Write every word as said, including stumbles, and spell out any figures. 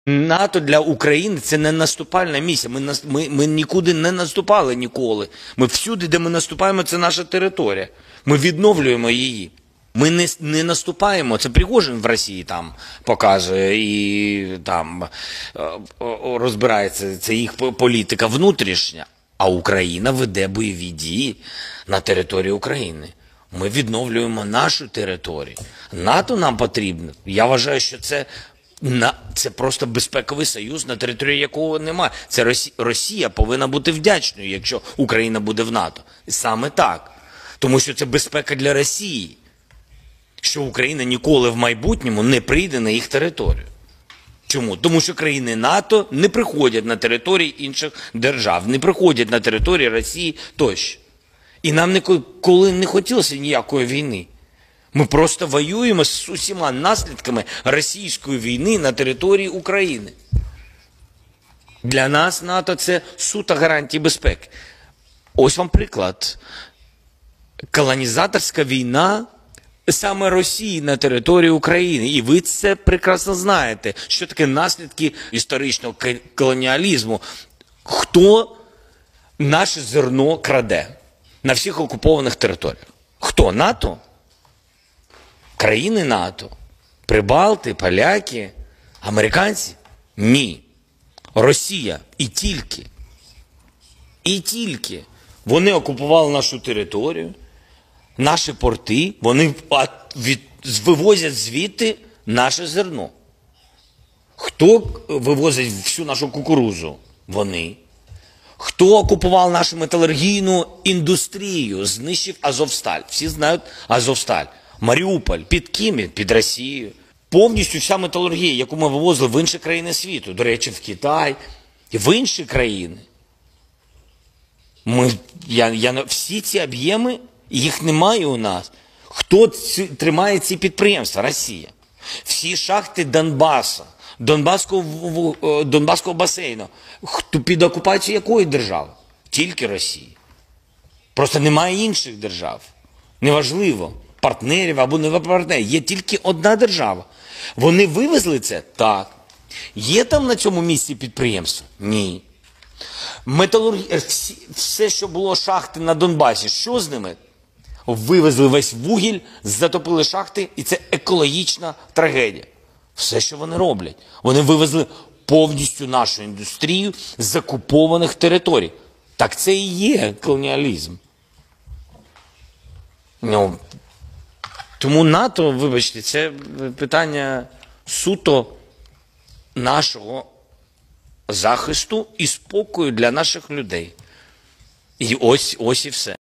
НАТО для України – це не наступальна місія. Ми, ми, ми нікуди не наступали ніколи. Ми всюди, де ми наступаємо, це наша територія. Ми відновлюємо її. Ми не, не наступаємо. Це Пригожин в Росії там показує і там розбирається. Це їх політика внутрішня. А Україна веде бойові дії на території України. Ми відновлюємо нашу територію. НАТО нам потрібно. Я вважаю, що це... На, це просто безпековий союз, на території якого немає. Це Росія, Росія повинна бути вдячною, якщо Україна буде в НАТО. Саме так. Тому що це безпека для Росії, що Україна ніколи в майбутньому не прийде на їх територію. Чому? Тому що країни НАТО не приходять на території інших держав, не приходять на території Росії тощо. І нам ніколи не хотілося ніякої війни. Ми просто воюємо з усіма наслідками російської війни на території України. Для нас НАТО – це суто гарантії безпеки. Ось вам приклад. Колонізаторська війна саме Росії на території України. І ви це прекрасно знаєте, що таке наслідки історичного колоніалізму. Хто наше зерно краде на всіх окупованих територіях? Хто? НАТО? Країни НАТО, прибалти, поляки, американці? Ні. Росія. І тільки. І тільки. Вони окупували нашу територію, наші порти, вони від, вивозять звідти наше зерно. Хто вивозить всю нашу кукурузу? Вони. Хто окупував нашу металургійну індустрію, знищив Азовсталь? Всі знають Азовсталь. Маріуполь, під ким? Під Росією. Повністю вся металургія, яку ми вивозили в інші країни світу, до речі, в Китай і в інші країни. Ми, я, я, всі ці об'єми, їх немає у нас. Хто ці, тримає ці підприємства? Росія. Всі шахти Донбасу, Донбаського, Донбаського басейну. Хто під окупацією якої держави? Тільки Росії. Просто немає інших держав. Неважливо. Партнерів або не партнерів. Є тільки одна держава. Вони вивезли це? Так. Є там на цьому місці підприємство? Ні. Металургія, все, що було шахти на Донбасі, що з ними? Вивезли весь вугіль, затопили шахти, і це екологічна трагедія. Все, що вони роблять. Вони вивезли повністю нашу індустрію з окупованих територій. Так це і є колоніалізм. Ну, тому НАТО, вибачте, це питання суто нашого захисту і спокою для наших людей. І ось, ось і все.